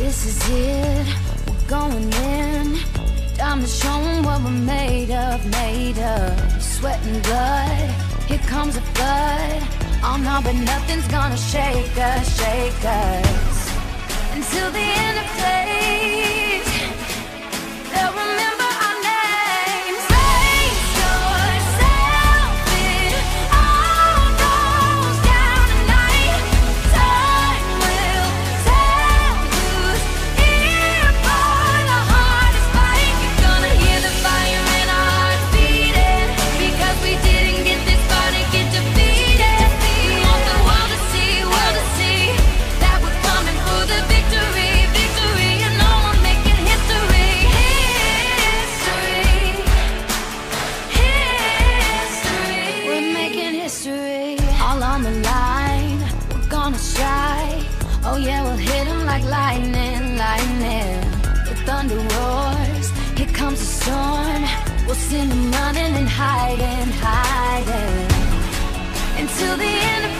This is it, we're going in. Time to show 'em what we're made of, Sweat and blood, here comes a flood. Oh no, but nothing's gonna shake us, until the end of days. They'll remember our names. Brace yourself, it all goes down tonight. Time will tell who's here for the hardest fight. You're gonna hear the fire in our hearts beating, because we didn't get this far to get defeated. We want the world to see that we're coming for the victory, you know we're making history, we're making history. All on the line, we're gonna strike. Oh yeah, we'll hit 'em like lightning. The thunder roars, here comes the storm. We'll send 'em running and hiding, until the end of